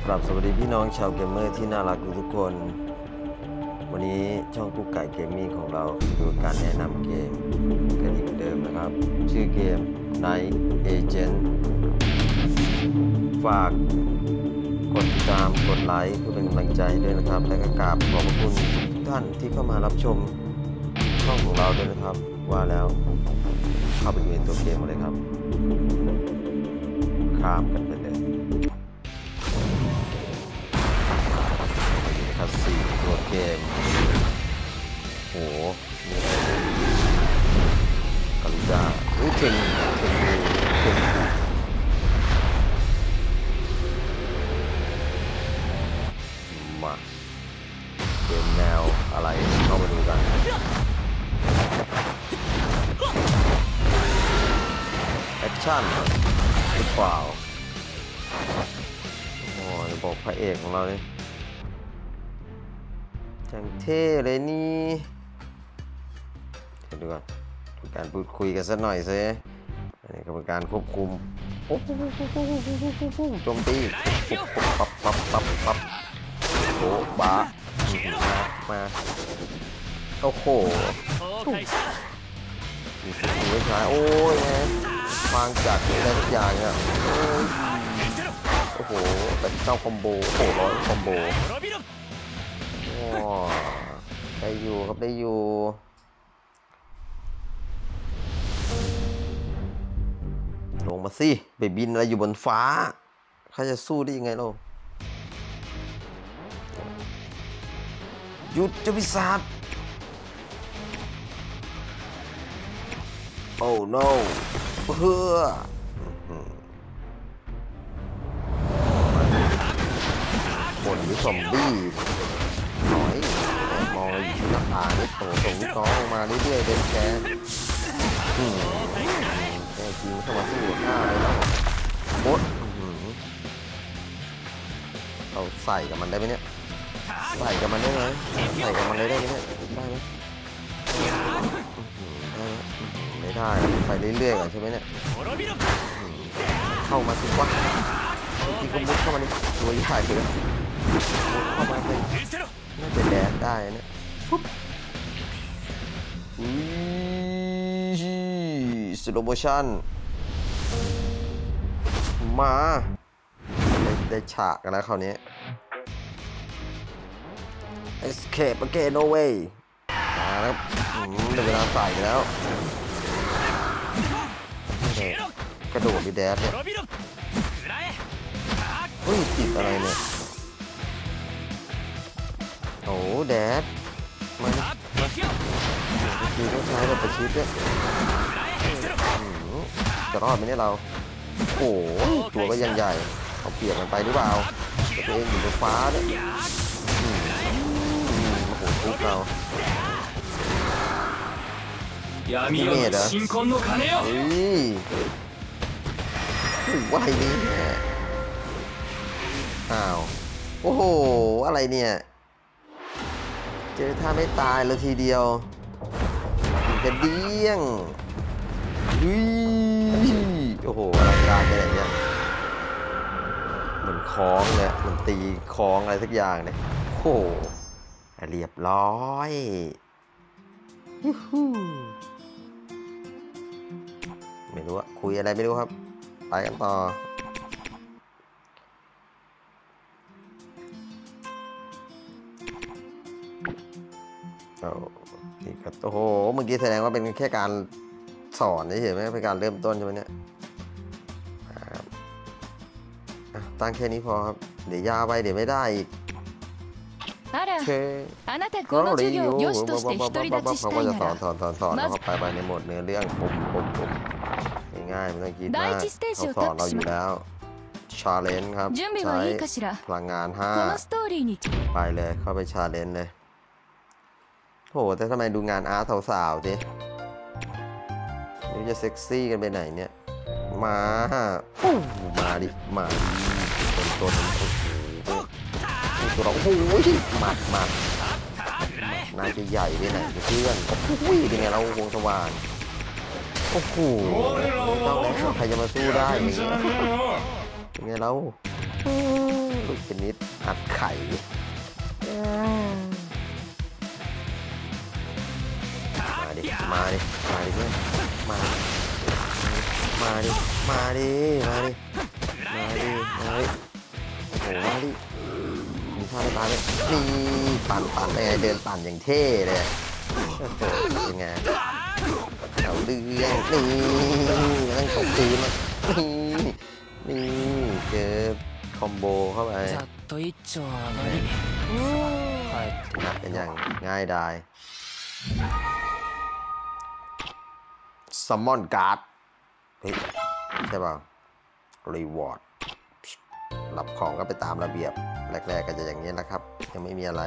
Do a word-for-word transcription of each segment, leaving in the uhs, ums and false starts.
กลับสวัสดีพี่น้องชาวเกมเมอร์ที่น่ารักทุกคนวันนี้ช่องกุ๊กไก่เกมมิ่งของเราดูการแนะนำเกมกันอีกเดิมนะครับชื่อเกม Night Agent ฝากกดติดตามกดไลค์เพื่อเป็นกำลังใจด้วยนะครับและก็กราบขอบพระคุณทุกท่านที่เข้ามารับชมช่องของเราด้วยนะครับว่าแล้วเข้าไปดูในตัวเกมเลยครับข้ามกันไปเลยคัสซีตัวเกมโหมีอะไรกาลิดาอุ้ยเก่งเก่งเก่งมาเกมแนวอะไรเข้ามาดูกันแอคชั่นหรือเปล่าโอ้ยบอกพระเอกของเราเลยจังเท่เลยนี่เดี๋ยวดูก่อนการพูดคุยกันสักหน่อยสินี่กรรมการควบคุมโจมตีปั๊บปั๊บปั๊บปั๊บโอ้บ้ามาโอ้โหมีสกิลไม่ใช่โอ้ยฟังจากอะไรทุกอย่างเนี่ยโอ้โหแต่เจ้าคอมโบโอ้ร้อยคอมโบได้อยู่ครับได้อยู่ลงมาสิไปบินอะไรอยู่บนฟ้าเขาจะสู้ได้ยังไงเราหยุดเจ้าปีศาจโอ้ no เฮ้อบ่นหรือซอมบี้หน่อยมองอยู่ที่หน้าผานี่โตส่งลูกน้องลงมาเรื่อยๆเป็นแกแกจริงเข้ามาสู้หน้าเลยแล้วโอ๊ตเราใส่กับมันได้ไหมเนี่ยใส่กับมันได้ไหมใส่กับมันเลยได้ไหมเนี่ยได้ไหมไม่ได้ไปเรื่อยๆก่อนใช่ไหมเนี่ยเข้ามาสิวะทีก็มุดเข้ามานี่ตัวใหญ่เลยมุดเข้ามาเลยน่าจะแดดได้เนี่ยปุ๊บอุ้ยสโลโมชั่นมาได้ได้ฉากกันแล้วคราวนี้ escape again no way มาแล้วได้เวลาใส่แล้วกระโดดดิแดดเนี่ยเฮ้ยติดอะไรเนี่ยโอ้แดดมาคือต้องใช้แบบประชิดเนี่ยจะรอดไหมเนี่ยเราโอ้ตัวก็ยังใหญ่เอาเปรียบมันไปหรือเปล่าตัวเองอยู่บนฟ้าเนี่ยโอ้โหทุบเรานี่เมดเหรอเฮ้ยว่าอะไรเนี่ยอ้าวโอ้โหอะไรเนี่ยเจอท่าไม่ตายเลยทีเดียวกระเดี้ยงอุ้ยโอ้โหอะไรการอะไรเนี่ยเหมือนคล้องเนี่ยเหมือนตีคล้องอะไรสักอย่างเนี่ยโอ้โหเรียบร้อยไม่รู้อะคุยอะไรไม่รู้ครับไปกันต่อโอ้นี่ก็โอ้โหเมื่อกี้แสดงว่าเป็นแค่การสอนเฉยๆไม่เป็นการเริ่มต้นใช่ไหมเนี่ยตั้งแค่นี้พอครับเดี๋ยวยาวไปเดี๋ยวไม่ได้อีกเขาก็จะสอนสอนสอนสอนแล้วก็ไปไปในหมดเนื้อเรื่องปุ๊บปุ๊บปุ๊บง่ายๆไม่ต้องคิดมากเขาสอนเราอยู่แล้วชาเลนจ์ครับใช้พลังงานห้าไปเลยเข้าไปชาเลนจ์เลยโหแต่ทำไมดูงานอาร์ตสาวๆดินี่จะเซ็กซี่กันไปไหนเนี่ยมามาดิมาดิต้นตัวเราโอ้โหหมัดหมัดนายจะใหญ่ไปไหนเพื่อนโอ้โหเป็นไงเราวงสว่างโอ้โหต้องแล้วใครจะมาสู้ได้อย่างเงี้ยเป็นไงเราลูกชนิดอัดไข่มาดิมาดิมาดิเพื่อนมามาดิมาดิมาดิมาดิมาดิโอ้โหมาดิมีท่าได้ตายไหมนี่ปั่นปั่นเลยเดินปั่นอย่างเท่เลยโอ้โหเป็นไงเอาเรื่องนี่นั่งตกตีมานี่นี่เจอคอมโบเข้าไปชนะเป็นอย่างง่ายดายซัมมอนการ์ดเฮ้ยใช่ป่าวรีวอร์ดรับของก็ไปตามระเบียบแรกๆก็จะอย่างนี้นะครับยังไม่มีอะไร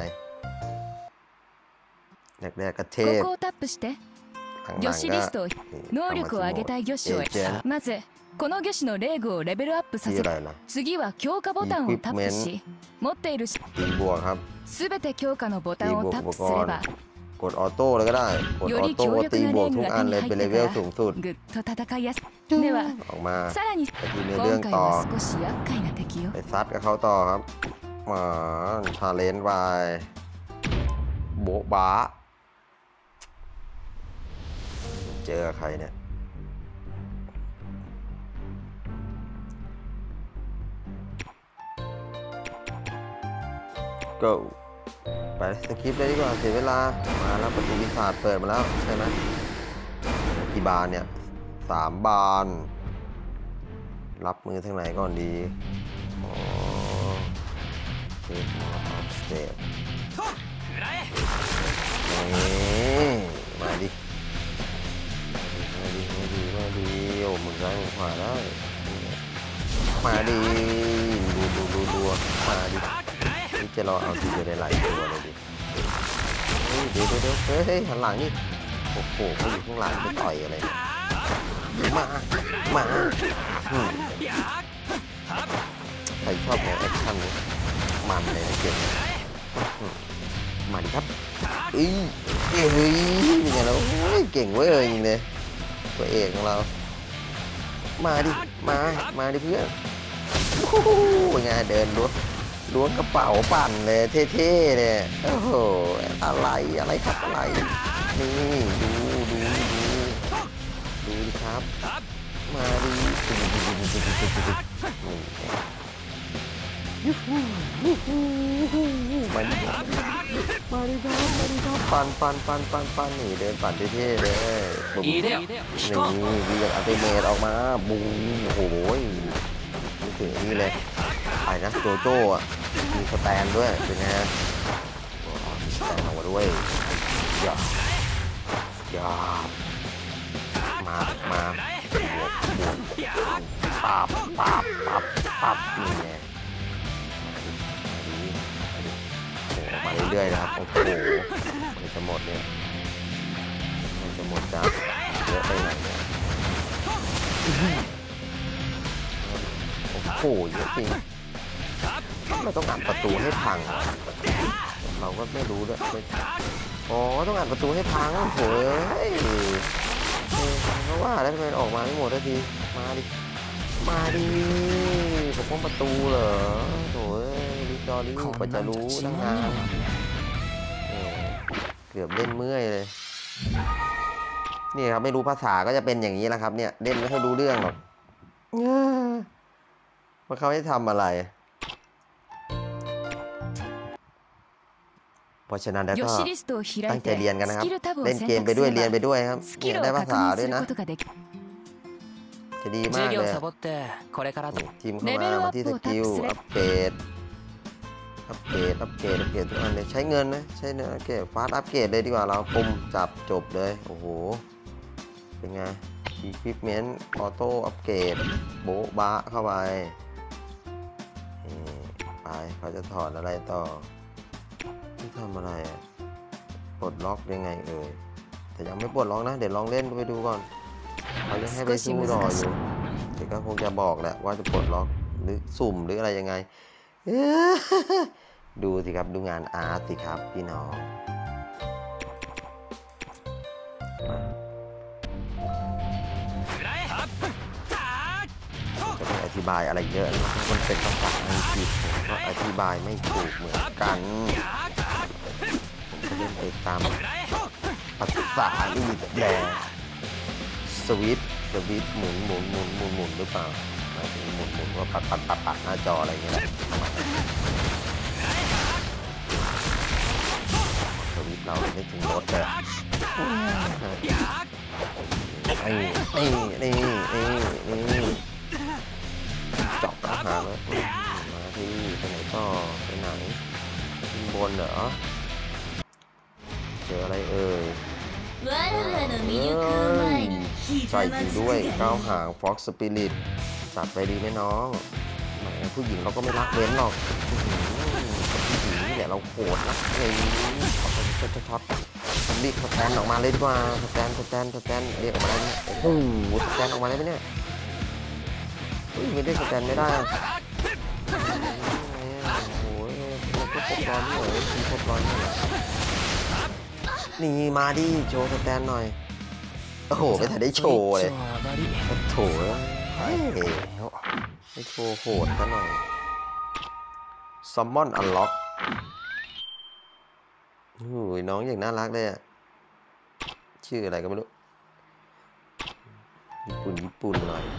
แรกๆก็เทพ魚種リスト能力を上げたい魚種をまずこの魚種のレーグをレベルアップさせ次は強化ボタンをタップし持っているすべて強化のボタンをタップすればกดออโต้เลยก็ได้กดออโต้ตีบวกทุกอันเลยเป็นเลเวลสูงสุดではさらに今回は少し厄介な敵よไปซัดกับเขาต่อครับมาทาเลนไปโบ๊ะบ้าเจอใครเนี่ยgo ไปสกิปเลยดีกว่าเสียเวลามาแล้วประตูวิสาทเปิดมาแล้วใช่ไหมกี่บานเนี่ยสามบานรับมือทางไหนก่อนดีอ๋อเช็คมอร์สเตปมาดิมาดีมาดีมาดีโอ้มึงได้มึงขวาได้มาดีดูดูดูดูมาดินี่จะรอเอาทีเดียวได้หลายตัวเลยดิเดี๋ยวเดี๋ยวเดี๋ยวเฮ้ยหันหลังนี่โอ้โหเขาอยู่ข้างหลังไปต่อยอะไรมามาใครชอบแนวแอคชั่นมันเลยนะเกมมาดิครับเอ้ยเฮ้ยเป็นไงแล้วเก่งเว้ยจริงเลยตัวเอกของเรามาดิมามาดิเพื่อนเป็นไงเดินล้วงล้วงกระเป๋าปั่นเลยเท่ๆเลยโอ้โหอะไรอะไรครับอะไรนี่ดูดูดูดูดิครับมาดิมาดิมาดิครับมาดิครับปั่นปั่นปั่นปั่นปั่นนี่เดินปั่นเท่ๆเลยบุ้มนี่มีอย่างอัลติเมทออกมาบุ้งโอ้โหนี่ถึงนี่เลยไอ้นะโจโจ้อะมีสแตนด้วยเป็นไงสแตนออกมาด้วยอย่าอย่ามามาบวกบวกปับปับปับปับนี่ไงมาเรื่อยๆนะครับโอ้โหมันจะหมดเนี่ยมันจะหมดจ้าเยอะไปไหนเนี่ยโอ้โหเยอะจริงเราต้องอัดประตูให้พังเราก็ไม่รู้ด้วยอ๋อต้องอัดประตูให้พังโถ่เฮ้ยเพราะว่าแล้วทำไมออกมาไม่หมดทันทีมาดิมาดิปกป้องประตูเหรอโถ่ลิจอรี่กว่าจะรู้ตั้งนานเกือบเล่นเมื่อยเลยนี่ครับไม่รู้ภาษาก็จะเป็นอย่างนี้แหละครับเนี่ยเล่นไม่ค่อยรู้เรื่องหรอกว่าเขาให้ทำอะไรเพราะฉะนั้นแล้วก็ตั้งใจเรียนกันนะครับเล่นเกมไปด้วยเรียนไปด้วยครับเนี่ยได้ภาษาด้วยนะจะดีมากเลยทีมเข้ามามาที่สกิลอัปเกรดอัปเกรดอัปเกรดอัปเกรดทุกอันเลยใช้เงินนะใช้เงินอัปเกรดฟาสต์อัปเกรดเลยดีกว่าเราปุ่มจับจบเลยโอ้โหเป็นไง Equipment Auto อัปเกรดโบ๊ะบ้าเข้าไปไปเขาจะถอดอะไรต่อที่ทำอะไรอ่ะปลดล็อกยังไงเอ่ยแต่ยังไม่ปลดล็อกนะเดี๋ยวลองเล่นไปดูก่อนเขายังให้ไปสู้รออยู่เดี๋ยวก็คงจะบอกแหละว่าจะปลดล็อกหรือสุ่มหรืออะไรยังไงดูสิครับดูงานอาร์ตสิครับพี่น้องจะเป็นไอธิบายอะไรเยอะมันเป็นภาษาอังกฤษผมก็อธิบายไม่ถูกเหมือนกันผมก็เล่นไปตามภาษานี่แหละสวิตสวิตหมุนหมุนหมุนหมุนหมุนหรือเปล่าหมายถึงหมุนหมุนว่าปัดปัดปัดปัดหน้าจออะไรเงี้ยสวิตเราไม่ถึงรถเลยนี่นี่นี่นี่นี่จบแล้วหาแล้วมาที่ไปไหนต่อไปไหนบนเหรอเจออะไรเอ่ยใส่จริงด้วยก้าวหางฟ็อกสปิริตจัดไปดีไหมน้องแหมผู้หญิงเราก็ไม่รักเว้นหรอกผู้หญิงนี่แหละเราโกรธนะไอ้ช็อตช็อตรีบสแตนออกมาเลยดีกว่าสแตนสแตนสแตนเรียกออกมาได้ไหมโอ้โหสแตนออกมาได้ไหมเนี่ยไม่ได้สแตนไม่ได้โอ้ยมันก็ครบร้อยนี่เหรอมีครบร้อยนี่เหรอนี่มาดิโชว์สแตนหน่อยโอ้โหไม่ทันได้โชว์เลยโถเฮ้ยไม่โชว์โหดซะหน่อยซัมมอนอันล็อกโอ้ยน้องอย่างน่ารักเลยอ่ะชื่ออะไรก็ไม่รู้ญี่ปุ่นญี่ปุ่นหน่อย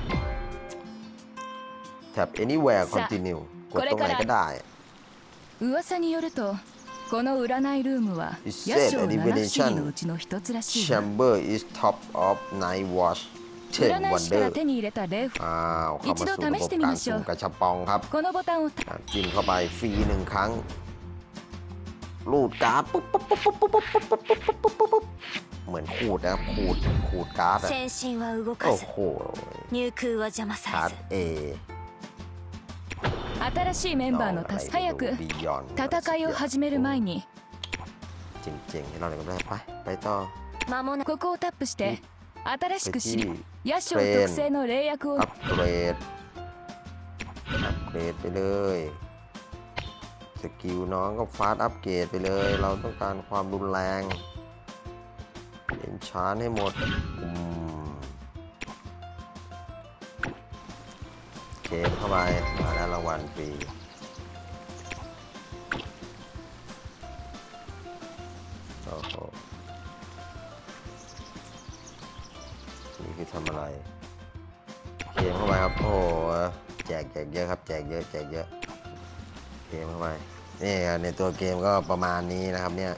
แท็บ anywhere continue กดตรงไหนก็ได้噂によるとこの占いルームはヤシオ七不思議のうちの一つらしい。 Chamber is top of night watch ten wonder อ้าวเข้ามาสู่ระบบการสุ่มกระชับปองครับจิ้มเข้าไปฟรีหนึ่งครั้งลูดการ์ดปุ๊บปุ๊บปุ๊บปุ๊บปุ๊บปุ๊บปุ๊บปุ๊บปุ๊บปุ๊บเหมือนขูดนะครับขูดขูดการ์ดอะโอ้โหการ์ดเอ新しいメンバーの助け早く戦いを始める前にจริงๆเราเลยก็ได้ไปไปต่อここをタップして新しく知りヤシオ特製の霊薬をอัปเกรดอัปเกรดไปเลยสกิลน้องก็ฟาสต์อัปเกรดไปเลยเราต้องการความรุนแรงเล่นช้าให้หมดเกมเข้าไปมาได้รางวัลฟรีโอ้โหนี่คือทำอะไรเกมเข้าไปครับโอ้แจกแจกเยอะครับแจกเยอะแจกเยอะเกมเข้าไปนี่ในตัวเกมก็ประมาณนี้นะครับเนี่ย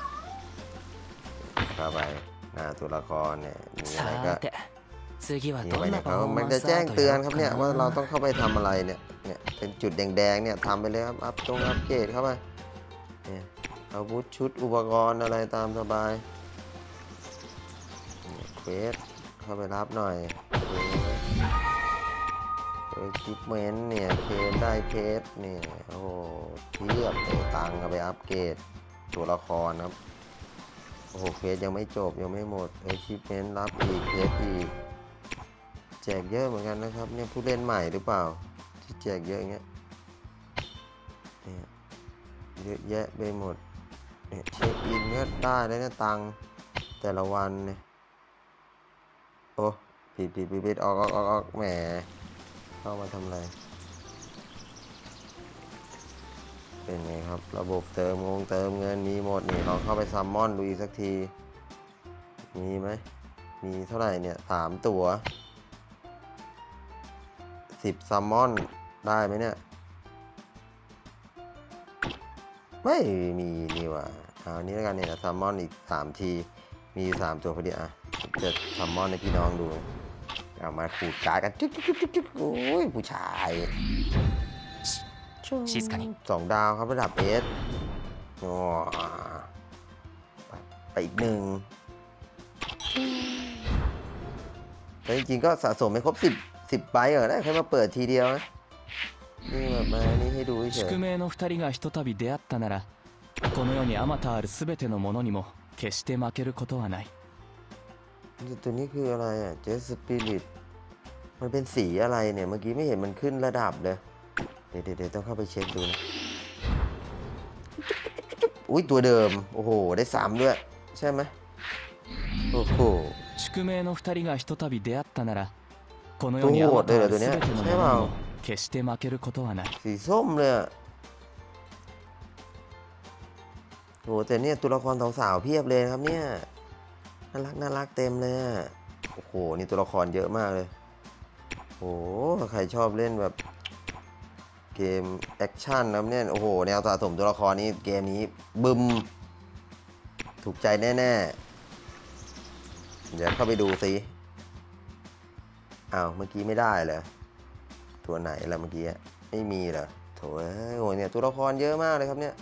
เข้าไปหน้าตัวละครเนี่ยมีอะไรก็นี่ไปเนี่ยเขามันจะแจ้งเตือนครับเนี่ยว่าเราต้องเข้าไปทำอะไรเนี่ยเนี่ยเป็นจุดแดงๆเนี่ยทำไปเลยครับอัพตรงอัพเกรดเข้าไปเนี่ยอาวุธชุดอุปกรณ์อะไรตามสบายเควสเข้าไปรับหน่อยเออคิปเมนต์เนี่ยเคนได้เพชรเนี่ยโอ้โหเทียบเอาตังค์เอาไปอัพเกรดตัวละครครับโอ้โหเควสยังไม่จบยังไม่หมดเออคิปเมนต์รับอีกเพชรอีกแจกเยอะเหมือนกันนะครับเนี่ยผู้เล่นใหม่หรือเปล่าที่แจกเยอะอย่างเงี้ยเนี่ยเยอะแยะไปหมดเนี่ยเช็คอินก็ได้แล้วเนี่ยตังค์แต่ละวันเนี่ยโอ้ปิดปิดปิดปิดออกออกออกออกแหมเข้ามาทำอะไรเป็นไงครับระบบเติมงงเติมเงินมีหมดนี่ลองเข้าไปซัมมอนดูอีกสักทีมีไหมมีเท่าไหร่เนี่ยสามตัวสิบซัมมอนได้ไหมเนี่ยไม่มีนี่ว่ะเอานี้แล้วกันเนี่ยซัมมอนอีกสามทีมีสามตัวพอดีอ่ะจะซัมมอนให้พี่น้องดูเอามาขูดการ์ดกันจุ๊กจุ๊กจุ๊กจุ๊กโอ้ยผู้ชายสองดาวครับระดับเอสโอ้ไปอีกหนึ่งแต่จริงๆก็สะสมไม่ครบสิบสิบใบเหรอได้แค่มาเปิดทีเดียวนะนี่แบบมานี่ให้ดูเฉย宿命の二人がひとたび出会ったならこの世にあまたあるすべてのものにも決して負けることはないตัวนี้คืออะไรอ่ะเจสปิริตมันเป็นสีอะไรเนี่ยเมื่อกี้ไม่เห็นมันขึ้นระดับเลยเดี๋ยวเดี๋ยวต้องเข้าไปเช็คดูนะอุ้ยตัวเดิมโอ้โหได้สามด้วยใช่ไหมโอ้โห宿命の二人がひとたび出会ったならこの世にあまたある全てのものにも決して負けることはない。 สีส้มเลยโอ้แต่เนี่ยตัวละครสาวๆเพียบเลยครับเนี่ยน่ารักน่ารักเต็มเลยโอ้โหนี่ตัวละครเยอะมากเลยโอ้ใครชอบเล่นแบบเกมแอคชั่นครับเนี่ยโอ้โหแนวสะสมตัวละครนี้เกมนี้บึมถูกใจแน่ๆเดี๋ยวเข้าไปดูซิอ้าวเมื่อกี้ไม่ได้เหรอตัวไหนล่ะเมื่อกี้ไม่มีเหรอโถโอ้เนี่ยตัวละครเยอะมากเลยครับเนี่ย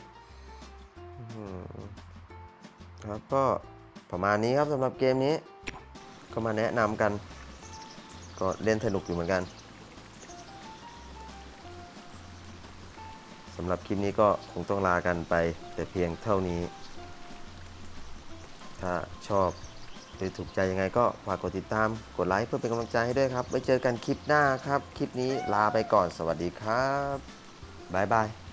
ครับก็ประมาณนี้ครับสำหรับเกมนี้ก็มาแนะนำกันก็เล่นสนุกอยู่เหมือนกันสำหรับคลิปนี้ก็คงต้องลากันไปแต่เพียงเท่านี้ถ้าชอบหรือถูกใจยังไงก็ฝากกดติดตามกดไลค์เพื่อเป็นกำลังใจให้ด้วยครับไว้เจอกันคลิปหน้าครับคลิปนี้ลาไปก่อนสวัสดีครับบ๊ายบาย